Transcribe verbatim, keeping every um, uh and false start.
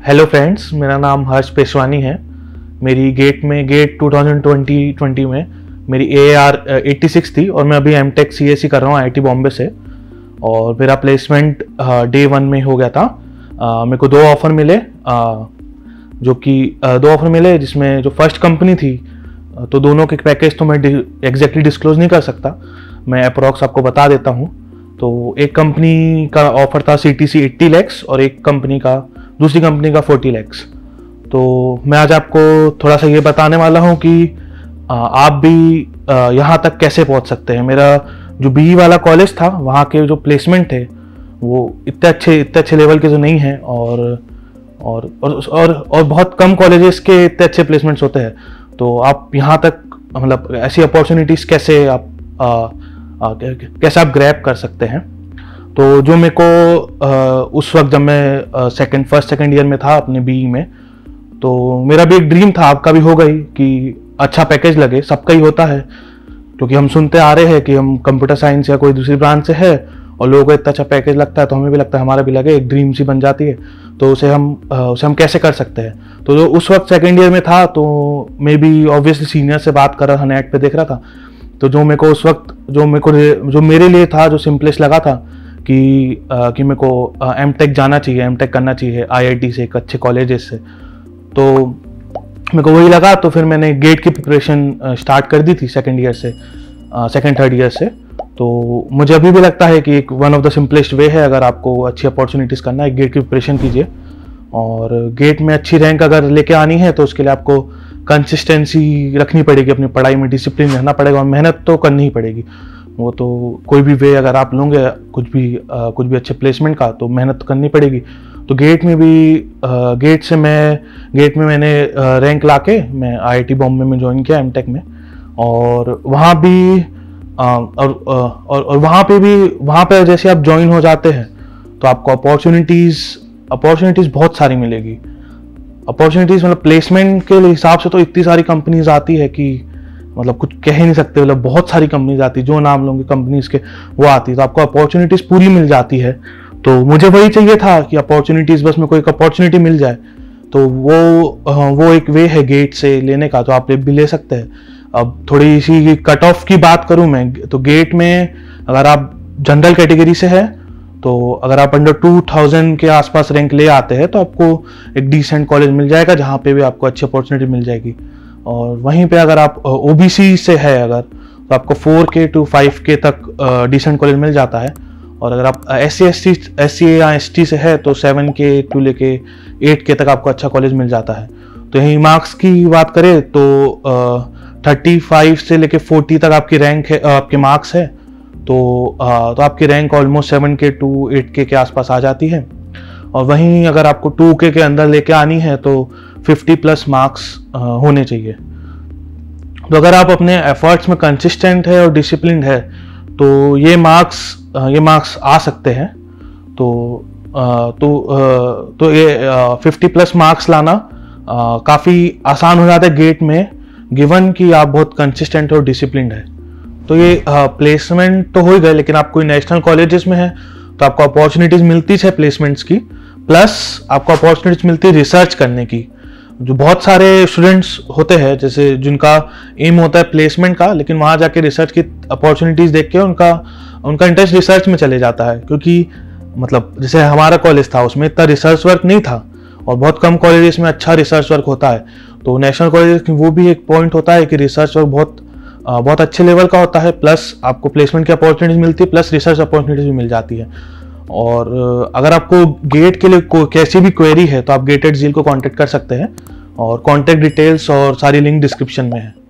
Hello friends, मेरा नाम हर्ष पेशवानी है। मेरी गेट में गेट ट्वेंटी ट्वेंटी में मेरी ए आर एटी सिक्स थी और मैं अभी M tech C S C कर रहा हूँ आई आई टी बॉम्बे से। और मेरा प्लेसमेंट डे वन में हो गया था। uh, मेरे को दो ऑफ़र मिले, uh, जो कि uh, दो ऑफ़र मिले जिसमें जो फर्स्ट कंपनी थी, uh, तो दोनों के पैकेज तो मैं एग्जैक्टली डिस्क्लोज नहीं कर सकता, मैं अप्रॉक्स आपको बता देता हूँ। तो एक कंपनी का ऑफ़र था C T C eighty lakhs और एक कंपनी का दूसरी कंपनी का फोर्टी लैक्स। तो मैं आज आपको थोड़ा सा ये बताने वाला हूँ कि आप भी यहाँ तक कैसे पहुँच सकते हैं। मेरा जो बी ई वाला कॉलेज था, वहाँ के जो प्लेसमेंट थे वो इतने अच्छे इतने अच्छे लेवल के तो नहीं हैं, और और और और, और बहुत कम कॉलेजेस के इतने अच्छे प्लेसमेंट्स होते हैं। तो आप यहाँ तक मतलब ऐसी अपॉर्चुनिटीज़ कैसे आप आ, आ, कैसे आप ग्रैब कर सकते हैं। तो जो मेरे को आ, उस वक्त जब मैं सेकंड फर्स्ट सेकंड ईयर में था अपने बी ई में, तो मेरा भी एक ड्रीम था, आपका भी होगा ही, कि अच्छा पैकेज लगे। सबका ही होता है, क्योंकि हम सुनते आ रहे हैं कि हम कंप्यूटर साइंस या कोई दूसरी ब्रांच से है और लोगों को इतना अच्छा पैकेज लगता है, तो हमें भी लगता है हमारा भी लगे, एक ड्रीम सी बन जाती है। तो उसे हम उसे हम कैसे कर सकते हैं। तो जो उस वक्त सेकेंड ईयर में था, तो मैं भी ऑब्वियसली सीनियर से बात कर रहा था, नेट पे देख रहा था। तो जो मेरे को उस वक्त जो मेरे को जो मेरे लिए था, जो सिंपलेस्ट लगा था कि आ, कि मेरे को एम टेक जाना चाहिए, एम टेक करना चाहिए आई आई टी से, एक अच्छे कॉलेजेस से। तो मेरे को वही लगा, तो फिर मैंने गेट की प्रिपरेशन स्टार्ट कर दी थी सेकंड ईयर से, सेकंड थर्ड ईयर से। तो मुझे अभी भी लगता है कि एक one of the simplest way है, अगर आपको अच्छी अपॉर्चुनिटीज़ करना है, गेट की प्रिपरेशन कीजिए। और गेट में अच्छी रैंक अगर लेके आनी है तो उसके लिए आपको कंसिस्टेंसी रखनी पड़ेगी, अपनी पढ़ाई में डिसिप्लिन रहना पड़ेगा और मेहनत तो करनी ही पड़ेगी। वो तो कोई भी वे अगर आप लोगे कुछ भी आ, कुछ भी अच्छे प्लेसमेंट का, तो मेहनत तो करनी पड़ेगी। तो गेट में भी आ, गेट से मैं गेट में मैंने आ, रैंक लाके मैं आई आई टी बॉम्बे में ज्वाइन किया एम टेक में। और वहाँ भी आ, और, और और वहाँ पे भी वहाँ पे जैसे आप ज्वाइन हो जाते हैं तो आपको अपॉर्चुनिटीज़ अपॉर्चुनिटीज़ बहुत सारी मिलेगी। अपॉर्चुनिटीज़ मतलब प्लेसमेंट के हिसाब से तो इतनी सारी कंपनीज आती है कि मतलब कुछ कह ही नहीं सकते। मतलब बहुत सारी कंपनीज आती है, जो नाम लोगे कंपनीज के वो आती है, तो आपको अपॉर्चुनिटीज़ पूरी मिल जाती है। तो मुझे वही चाहिए था कि अपॉर्चुनिटीज़, बस मेरे को एक अपॉर्चुनिटी मिल जाए। तो वो वो एक वे है गेट से लेने का, तो आप भी ले सकते हैं। अब थोड़ी सी कट ऑफ की बात करूं मैं, तो गेट में अगर आप जनरल कैटेगरी से है, तो अगर आप अंडर टू थाउजेंड के आसपास रैंक ले आते हैं तो आपको एक डिसेंट कॉलेज मिल जाएगा, जहाँ पे भी आपको अच्छी अपॉर्चुनिटी मिल जाएगी। और वहीं पे अगर आप ओ बी सी से है अगर, तो आपको फोर के टू फाइव के तक डिसेंट कॉलेज मिल जाता है। और अगर आप S C S T S C या एस टी से है तो सेवन के टू लेके एट के तक आपको अच्छा कॉलेज मिल जाता है। तो यहीं मार्क्स की बात करें तो थर्टी फाइव से लेके फोर्टी तक आपकी रैंक है, आपके मार्क्स है, तो आ, तो आपकी rank almost seven K to eight K के आसपास आ जाती है। और वहीं अगर आपको टू के के अंदर लेके आनी है तो फिफ्टी प्लस मार्क्स होने चाहिए। तो अगर आप अपने एफर्ट्स में कंसिस्टेंट है और डिसिप्लिन है तो ये मार्क्स ये मार्क्स आ सकते हैं। तो तो तो ये फिफ्टी प्लस मार्क्स लाना काफ़ी आसान हो जाता है गेट में, गिवन कि आप बहुत कंसिस्टेंट और डिसिप्लिन है। तो ये प्लेसमेंट तो हो ही गए, लेकिन आप कोई नेशनल कॉलेजेस में है तो आपको अपॉर्चुनिटीज़ मिलती है प्लेसमेंट्स की, प्लस आपको अपॉर्चुनिटीज़ मिलती है रिसर्च करने की। जो बहुत सारे स्टूडेंट्स होते हैं जैसे जिनका एम होता है प्लेसमेंट का, लेकिन वहाँ जाके रिसर्च की अपॉर्चुनिटीज़ देख के उनका उनका इंटरेस्ट रिसर्च में चले जाता है। क्योंकि मतलब जैसे हमारा कॉलेज था, उसमें इतना रिसर्च वर्क नहीं था, और बहुत कम कॉलेजेस में अच्छा रिसर्च वर्क होता है। तो नेशनल कॉलेज की वो भी एक पॉइंट होता है कि रिसर्च वर्क बहुत बहुत अच्छे लेवल का होता है, प्लस आपको प्लेसमेंट की अपॉर्चुनिटीज मिलती है, प्लस रिसर्च अपॉर्चुनिटीज भी मिल जाती है। और अगर आपको गेट के लिए कैसी भी क्वेरी है तो आप गेट एट ज़ील को कांटेक्ट कर सकते हैं, और कांटेक्ट डिटेल्स और सारी लिंक डिस्क्रिप्शन में है।